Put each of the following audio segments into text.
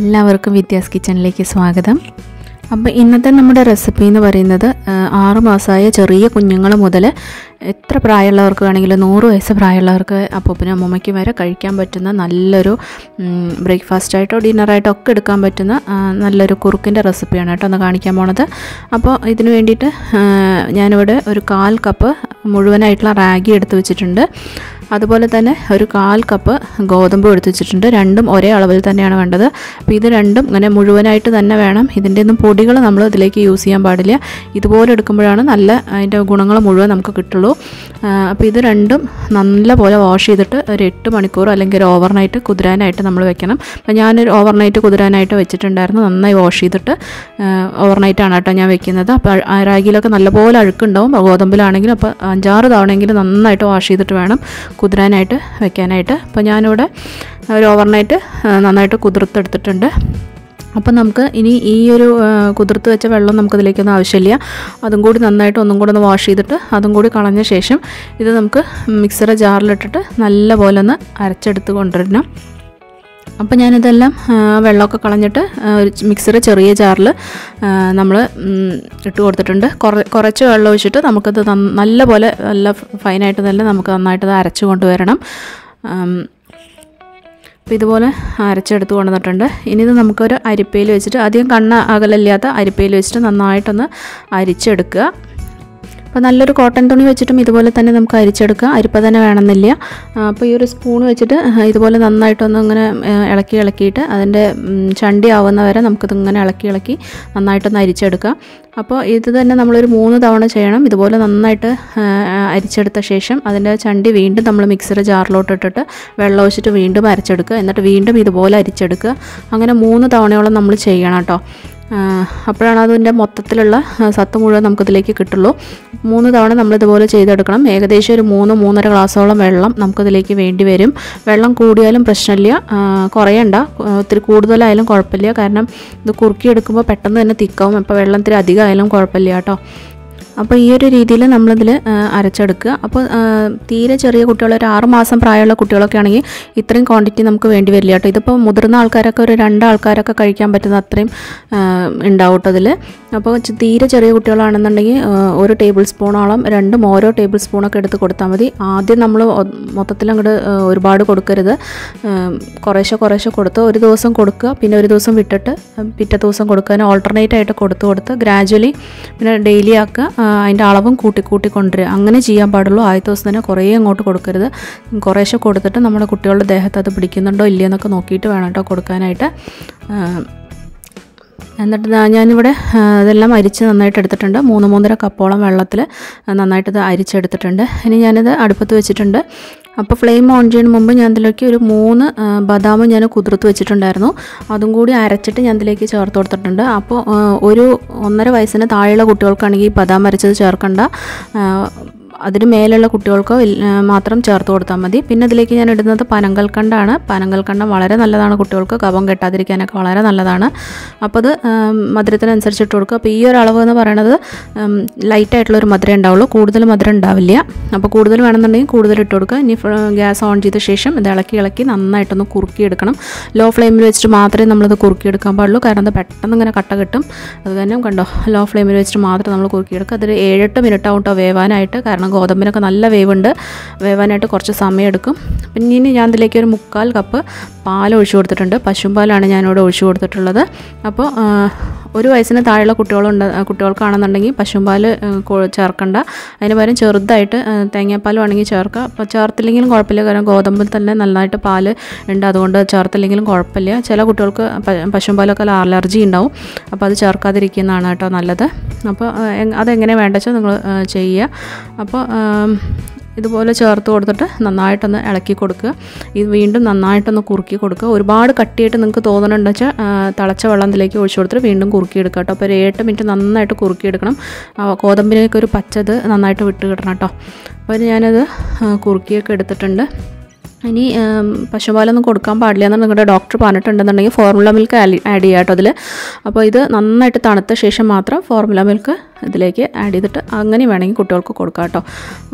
എല്ലാവർക്കും വിദ്യാസ് കിച്ചണിലേക്ക് സ്വാഗതം. അപ്പോൾ ഇന്നത്തെ നമ്മുടെ റെസിപ്പി എന്ന് പറയുന്നത് 6 മാസമായ ചെറിയ കുഞ്ഞുങ്ങൾ മുതൽ എത്ര പ്രായമുള്ളവർക്ക് വേണമെങ്കിലും 100 വയസ്സ് പ്രായമുള്ളവർക്ക് അപ്പൂപ്പനും അമ്മൂമ്മയ്ക്കും വരെ കഴിക്കാൻ പറ്റുന്ന നല്ലൊരു ബ്രേക്ക്ഫാസ്റ്റായിട്ടോ ഡിന്നറായിട്ടോ ഒക്കെ എടുക്കാൻ പറ്റുന്ന നല്ലൊരു കുറുക്കിൻ്റെ റെസിപ്പിയാണ് കേട്ടോ ഒന്ന് കാണിക്കാൻ പോണത്. അപ്പോൾ ഇതിന് വേണ്ടിയിട്ട് ഞാനിവിടെ ഒരു 1/4 കപ്പ് മുഴുവനായിട്ടുള്ള റാഗി എടുത്ത് വെച്ചിട്ടുണ്ട്. അതുപോലെ തന്നെ ഒരു 1/4 കപ്പ് ഗോതമ്പ് എടുത്ത് വെച്ചിട്ടുണ്ട്. രണ്ടും ഒരേ അളവിൽ തന്നെയാണ് വേണ്ടത്. അപ്പോൾ ഇത് രണ്ടും ഇങ്ങനെ മുഴുവനായിട്ട് തന്നെ വേണം. ഇതിൻ്റെ ഒന്നും പൊടികൾ നമ്മൾ ഇതിലേക്ക് യൂസ് ചെയ്യാൻ പാടില്ല. ഇതുപോലെ എടുക്കുമ്പോഴാണ് നല്ല അതിൻ്റെ ഗുണങ്ങൾ മുഴുവൻ നമുക്ക് കിട്ടുള്ളൂ. അപ്പോൾ ഇത് രണ്ടും നല്ലപോലെ വാഷ് ചെയ്തിട്ട് ഒരു 8 മണിക്കൂർ അല്ലെങ്കിൽ ഒരു ഓവർനൈറ്റ് കുതിരാനായിട്ട് നമ്മൾ വെക്കണം. അപ്പോൾ ഞാനൊരു ഓവർനൈറ്റ് കുതിരാനായിട്ട് വെച്ചിട്ടുണ്ടായിരുന്നു. നന്നായി വാഷ് ചെയ്തിട്ട് ഓവർനൈറ്റാണ് കേട്ടോ ഞാൻ വെക്കുന്നത്. അപ്പോൾ റാഗിയിലൊക്കെ നല്ലപോലെ അഴുക്കുണ്ടാവും, ഗോതമ്പിലാണെങ്കിലും. അപ്പോൾ 5-6 തവണയെങ്കിലും നന്നായിട്ട് വാഷ് ചെയ്തിട്ട് വേണം കുതിരാനായിട്ട് വെക്കാനായിട്ട്. അപ്പോൾ ഞാനിവിടെ ഒരു ഓവർനൈറ്റ് നന്നായിട്ട് കുതിർത്തെടുത്തിട്ടുണ്ട്. അപ്പം നമുക്ക് ഇനി ഈ ഒരു കുതിർത്ത് വെച്ച വെള്ളം നമുക്കതിലേക്കൊന്നും ആവശ്യമില്ല. അതും കൂടി നന്നായിട്ട് ഒന്നും കൂടെ ഒന്ന് വാഷ് ചെയ്തിട്ട് അതും കൂടി കളഞ്ഞ ശേഷം ഇത് നമുക്ക് മിക്സർ ജാറിലിട്ടിട്ട് നല്ലപോലെ ഒന്ന് അരച്ചെടുത്ത് കൊണ്ടുവരണം. അപ്പോൾ ഞാനിതെല്ലാം വെള്ളമൊക്കെ കളഞ്ഞിട്ട് ഒരു മിക്സർ ചെറിയ ജാറിൽ നമ്മൾ ഇട്ട് കൊടുത്തിട്ടുണ്ട്. കുറച്ച് വെള്ളം ഒഴിച്ചിട്ട് നമുക്കത് നല്ലപോലെ നല്ല ഫൈനായിട്ട് തന്നെ നമുക്ക് നന്നായിട്ടത് അരച്ച് കൊണ്ടുവരണം. അപ്പോൾ ഇതുപോലെ അരച്ചെടുത്ത് കൊണ്ടുവന്നിട്ടുണ്ട്. ഇനി ഇത് നമുക്കൊരു അരിപ്പയിൽ വെച്ചിട്ട് അധികം അകലില്ലാത്ത അരിപ്പയിൽ വെച്ചിട്ട് നന്നായിട്ടൊന്ന് അരിച്ചെടുക്കുക. അപ്പോൾ നല്ലൊരു കോട്ടൺ തുണി വെച്ചിട്ടും ഇതുപോലെ തന്നെ നമുക്ക് അരിച്ചെടുക്കാം. അരിപ്പ തന്നെ വേണമെന്നില്ല. അപ്പോൾ ഈ ഒരു സ്പൂൺ വെച്ചിട്ട് ഇതുപോലെ നന്നായിട്ടൊന്ന് ഇങ്ങനെ ഇളക്കിയിട്ട് അതിൻ്റെ ചണ്ടി ആവുന്ന വരെ നമുക്കിതിങ്ങനെ ഇളക്കി നന്നായിട്ടൊന്ന് അരിച്ചെടുക്കാം. അപ്പോൾ ഇത് തന്നെ നമ്മളൊരു 3 തവണ ചെയ്യണം. ഇതുപോലെ നന്നായിട്ട് അരിച്ചെടുത്ത ശേഷം അതിൻ്റെ ചണ്ടി വീണ്ടും നമ്മൾ മിക്സർ ജാറിലോട്ട് ഇട്ടിട്ട് വെള്ളം ഒഴിച്ചിട്ട് വീണ്ടും അരച്ചെടുക്കുക. എന്നിട്ട് വീണ്ടും ഇതുപോലെ അരിച്ചെടുക്കുക. അങ്ങനെ 3 തവണയോളം നമ്മൾ ചെയ്യണം കേട്ടോ. അപ്പോഴാണ് അതിൻ്റെ മൊത്തത്തിലുള്ള സത്ത് മുഴുവൻ നമുക്കിതിലേക്ക് കിട്ടുള്ളൂ. 3 തവണ നമ്മളിതുപോലെ ചെയ്തെടുക്കണം. ഏകദേശം ഒരു 3-3.5 ഗ്ലാസോളം വെള്ളം നമുക്കിതിലേക്ക് വേണ്ടി വരും. വെള്ളം കൂടിയാലും പ്രശ്നമില്ല, കുറയണ്ട. ഒത്തിരി കൂടുതലായാലും കുഴപ്പമില്ല. കാരണം ഇത് കുറുക്കിയെടുക്കുമ്പോൾ പെട്ടെന്ന് തന്നെ തിക്കാവും. അപ്പോൾ വെള്ളം ഇത്തിരി അധികമായാലും കുഴപ്പമില്ല കേട്ടോ. അപ്പോൾ ഈ ഒരു രീതിയിൽ നമ്മളിതിൽ അരച്ചെടുക്കുക. അപ്പോൾ തീരെ ചെറിയ കുട്ടികൾ, ഒരു 6 മാസം പ്രായമുള്ള കുട്ടികളൊക്കെ ആണെങ്കിൽ ഇത്രയും ക്വാണ്ടിറ്റി നമുക്ക് വേണ്ടി വരില്ല കേട്ടോ. ഇതിപ്പോൾ മുതിർന്ന ആൾക്കാരൊക്കെ ഒരു 2 ആൾക്കാരൊക്കെ കഴിക്കാൻ പറ്റുന്ന അത്രയും ഉണ്ടാവും കേട്ടോ ഇതിൽ. അപ്പോൾ തീരെ ചെറിയ കുട്ടികളാണെന്നുണ്ടെങ്കിൽ 1 ടേബിൾ സ്പൂണോളം, 2ഉം ഓരോ ടേബിൾ സ്പൂണൊക്കെ എടുത്ത് കൊടുത്താൽ മതി. ആദ്യം നമ്മൾ മൊത്തത്തിൽ അങ്ങോട്ട് ഒരുപാട് കൊടുക്കരുത്. കുറേശ്ശെ കൊടുത്ത് ഒരു ദിവസം കൊടുക്കുക, പിന്നെ ഒരു ദിവസം വിട്ടിട്ട് പിറ്റേ ദിവസം കൊടുക്കുക. ഓൾട്ടർനേറ്റ് ആയിട്ട് കൊടുത്ത് ഗ്രാജ്വലി പിന്നെ ഡെയിലി ആക്കുക. അതിൻ്റെ അളവും കൂട്ടി കൊണ്ടുവരിക. അങ്ങനെ ചെയ്യാൻ പാടുള്ളൂ. ആദ്യത്തെ ദിവസം തന്നെ കുറേ അങ്ങോട്ട് കൊടുക്കരുത്. കുറേശ്ശെ കൊടുത്തിട്ട് നമ്മുടെ കുട്ടികളുടെ ദേഹത്ത് അത് പിടിക്കുന്നുണ്ടോ ഇല്ലയെന്നൊക്കെ നോക്കിയിട്ട് വേണം കേട്ടോ കൊടുക്കാനായിട്ട്. എന്നിട്ട് ഞാനിവിടെ ഇതെല്ലാം അരിച്ച് നന്നായിട്ട് എടുത്തിട്ടുണ്ട്. 3-3.5 കപ്പോളം വെള്ളത്തിൽ നന്നായിട്ട് ഇത് അരിച്ചെടുത്തിട്ടുണ്ട്. ഇനി ഞാനിത് അടുപ്പത്ത് വെച്ചിട്ടുണ്ട്. അപ്പോൾ ഫ്ലെയിം ഓൺ ചെയ്യുന്നതിന് മുമ്പ് ഞാൻ ഇതിലേക്ക് ഒരു 3 ബദാം ഞാൻ കുതിർത്ത് വെച്ചിട്ടുണ്ടായിരുന്നു. അതും കൂടി അരച്ചിട്ട് ഞാൻ ഇതിലേക്ക് ചേർത്ത് കൊടുത്തിട്ടുണ്ട്. അപ്പോൾ ഒരു 1.5 വയസ്സിന് താഴെയുള്ള കുട്ടികൾക്കാണെങ്കിൽ ബദാം അരച്ചത് ചേർക്കണ്ട. അതിന് മേലുള്ള കുട്ടികൾക്ക് മാത്രം ചേർത്ത് കൊടുത്താൽ മതി. പിന്നെ ഇതിലേക്ക് ഞാൻ ഇടുന്നത് പനങ്കൽക്കണ്ടാണ്. പനങ്കൽക്കണ്ടം വളരെ നല്ലതാണ് കുട്ടികൾക്ക്, കഫം കെട്ടാതിരിക്കാനൊക്കെ വളരെ നല്ലതാണ്. അപ്പോൾ അത് മധുരത്തിനനുസരിച്ച് ഇട്ട് കൊടുക്കുക. അപ്പോൾ ഈ ഒരു അളവ് എന്ന് പറയുന്നത് ലൈറ്റായിട്ടുള്ളൊരു മധുരം ഉണ്ടാവുള്ളൂ, കൂടുതൽ മധുരം ഉണ്ടാവില്ല. അപ്പോൾ കൂടുതൽ വേണമെന്നുണ്ടെങ്കിൽ കൂടുതൽ ഇട്ട് കൊടുക്കുക. ഇനി ഗ്യാസ് ഓൺ ചെയ്ത ശേഷം ഇത് ഇളക്കി നന്നായിട്ടൊന്ന് കുറുക്കിയെടുക്കണം. ലോ ഫ്ലെയിമിൽ വെച്ചിട്ട് മാത്രമേ നമ്മളിത് കുറുക്കിയെടുക്കാൻ പാടുള്ളൂ. കാരണം അത് പെട്ടെന്ന് ഇങ്ങനെ കട്ട കിട്ടും. അത് തന്നെ കണ്ടോ, ലോ ഫ്ലെയിമിൽ വെച്ചിട്ട് മാത്രം നമ്മൾ കുറുക്കിയെടുക്കുക. അതൊരു 7-8 മിനിറ്റ് ആവും കേട്ടോ വേവാനായിട്ട്. കാരണം ഗോതമ്പിനൊക്കെ നല്ല വേവുണ്ട്. വേവാനായിട്ട് കുറച്ച് സമയം എടുക്കും. പിന്നെ ഇനി ഞാൻ ഇതിലേക്ക് ഒരു 3/4 കപ്പ് പാൽ ഒഴിച്ചു കൊടുത്തിട്ടുണ്ട്. പശുമ്പാലാണ് ഞാനിവിടെ ഒഴിച്ചു കൊടുത്തിട്ടുള്ളത്. അപ്പോൾ 1 വയസ്സിന് താഴെയുള്ള കുട്ടികൾക്കാണെന്നുണ്ടെങ്കിൽ പശുമ്പാൽ ചേർക്കണ്ട. അതിന് പകരം ചെറുതായിട്ട് തേങ്ങാപ്പാൽ വേണമെങ്കിൽ ചേർക്കുക. അപ്പോൾ ചേർത്തില്ലെങ്കിലും കുഴപ്പമില്ല, കാരണം ഗോതമ്പിൽ തന്നെ നന്നായിട്ട് പാൽ ഉണ്ട്. അതുകൊണ്ട് ചേർത്തില്ലെങ്കിലും കുഴപ്പമില്ല. ചില കുട്ടികൾക്ക് പശുമ്പാലൊക്കെ അലർജി ഉണ്ടാവും. അപ്പോൾ അത് ചേർക്കാതിരിക്കുന്നതാണ് കേട്ടോ നല്ലത്. അപ്പോൾ അതെങ്ങനെ വേണ്ട വെച്ചാൽ നിങ്ങൾ ചെയ്യുക. അപ്പോൾ ഇതുപോലെ ചേർത്ത് കൊടുത്തിട്ട് നന്നായിട്ടൊന്ന് ഇളക്കി കൊടുക്കുക. ഇത് വീണ്ടും നന്നായിട്ടൊന്ന് കുറുക്കി കൊടുക്കുക. ഒരുപാട് കട്ടിയായിട്ട് നിങ്ങൾക്ക് തോന്നുന്നുണ്ടെന്ന് വെച്ചാൽ തിളച്ച വെള്ളം ഇതിലേക്ക് ഒഴിച്ചു കൊടുത്തിട്ട് വീണ്ടും കുറുക്കിയെടുക്കുക കേട്ടോ. അപ്പോൾ ഒരു 8 മിനിറ്റ് നന്നായിട്ട് കുറുക്കിയെടുക്കണം. ഗോതമ്പിനൊക്കെ ഒരു പച്ചത് നന്നായിട്ട് വിട്ട് കിട്ടണം കേട്ടോ. അപ്പോൾ ഞാനത് കുറുക്കിയൊക്കെ എടുത്തിട്ടുണ്ട്. ഇനി പശുപാലൊന്നും കൊടുക്കാൻ പാടില്ല എന്ന് നിങ്ങളുടെ ഡോക്ടർ പറഞ്ഞിട്ടുണ്ടെന്നുണ്ടെങ്കിൽ ഫോർമുല മിൽക്ക് ആഡ് ചെയ്യുക കേട്ടോ അതിൽ. അപ്പോൾ ഇത് നന്നായിട്ട് തണുത്ത ശേഷം മാത്രം ഫോർമുല മിൽക്ക് ഇതിലേക്ക് ആഡ് ചെയ്തിട്ട് അങ്ങനെ വേണമെങ്കിൽ കുട്ടികൾക്ക് കൊടുക്കാം കേട്ടോ.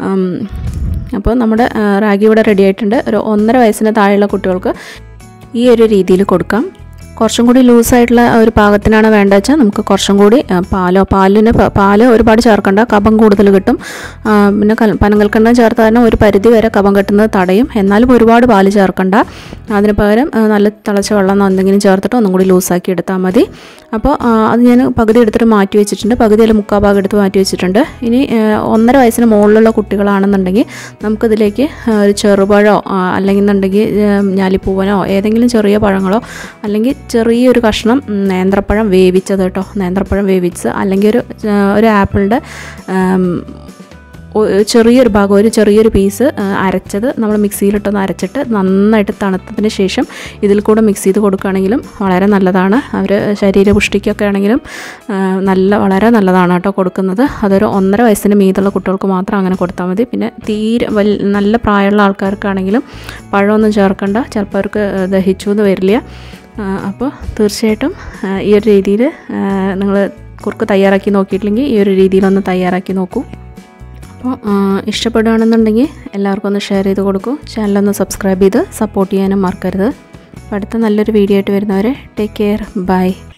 അപ്പോൾ നമ്മുടെ റാഗി ഇവിടെ റെഡി ആയിട്ടുണ്ട്. ഒരു 1.5 വയസ്സിന് താഴെയുള്ള കുട്ടികൾക്ക് ഈ ഒരു രീതിയിൽ കൊടുക്കാം. കുറച്ചും കൂടി ലൂസായിട്ടുള്ള ഒരു പാകത്തിനാണ് വേണ്ടത് വെച്ചാൽ നമുക്ക് കുറച്ചും കൂടി പാല് ഒരുപാട് ചേർക്കണ്ട, കഫം കൂടുതൽ കിട്ടും. പിന്നെ പനങ്കൽക്കണ്ടം ചേർത്താൽ തന്നെ ഒരു പരിധി വരെ കഫം കെട്ടുന്നത് തടയും. എന്നാലും ഒരുപാട് പാല് ചേർക്കണ്ട. അതിന് പകരം നല്ല തിളച്ച വെള്ളം എന്തെങ്കിലും ചേർത്തിട്ട് ഒന്നും കൂടി ലൂസാക്കി എടുത്താൽ മതി. അപ്പോൾ അത് ഞാൻ പകുതി എടുത്തിട്ട് മാറ്റി വെച്ചിട്ടുണ്ട്, പകുതിയിൽ മുക്കാൽ ഭാഗം എടുത്ത് മാറ്റി വെച്ചിട്ടുണ്ട്. ഇനി 1.5 വയസ്സിന് മുകളിലുള്ള കുട്ടികളാണെന്നുണ്ടെങ്കിൽ നമുക്കിതിലേക്ക് ഒരു ചെറുപഴമോ അല്ലെങ്കിൽ എന്നുണ്ടെങ്കിൽ ഞാലിപ്പൂവനോ ഏതെങ്കിലും ചെറിയ പഴങ്ങളോ അല്ലെങ്കിൽ ചെറിയൊരു കഷ്ണം നേന്ത്രപ്പഴം വേവിച്ചത് കേട്ടോ, നേന്ത്രപ്പഴം വേവിച്ച് അല്ലെങ്കിൽ ഒരു ആപ്പിളിൻ്റെ ചെറിയൊരു ഭാഗം, ഒരു ചെറിയൊരു പീസ് അരച്ചത് നമ്മൾ മിക്സിയിലിട്ടൊന്ന് അരച്ചിട്ട് നന്നായിട്ട് തണുത്തതിന് ശേഷം ഇതിൽ കൂടെ മിക്സ് ചെയ്ത് കൊടുക്കുകയാണെങ്കിലും വളരെ നല്ലതാണ്. അവർ ശരീരപുഷ്ടിക്കൊക്കെ ആണെങ്കിലും വളരെ നല്ലതാണ് കേട്ടോ കൊടുക്കുന്നത്. അതൊരു 1.5 വയസ്സിന് മീതുള്ള കുട്ടികൾക്ക് മാത്രം അങ്ങനെ കൊടുത്താൽ മതി. പിന്നെ തീരെ നല്ല പ്രായമുള്ള ആൾക്കാർക്കാണെങ്കിലും പഴമൊന്നും ചേർക്കണ്ട, ചിലപ്പോൾ അവർക്ക് ദഹിച്ചു എന്ന് വരില്ല. അപ്പോൾ തീർച്ചയായിട്ടും ഈ ഒരു രീതിയിൽ നിങ്ങൾ കുറുക്ക് തയ്യാറാക്കി നോക്കിയിട്ടില്ലെങ്കിൽ ഈ ഒരു രീതിയിലൊന്ന് തയ്യാറാക്കി നോക്കൂ. അപ്പോൾ ഇഷ്ടപ്പെടുകയാണെന്നുണ്ടെങ്കിൽ എല്ലാവർക്കും ഒന്ന് ഷെയർ ചെയ്ത് കൊടുക്കൂ. ചാനലൊന്ന് സബ്സ്ക്രൈബ് ചെയ്ത് സപ്പോർട്ട് ചെയ്യാനും മറക്കരുത്. അടുത്ത നല്ലൊരു വീഡിയോ ആയിട്ട് വരുന്നവരെ ടേക്ക് കെയർ, ബൈ.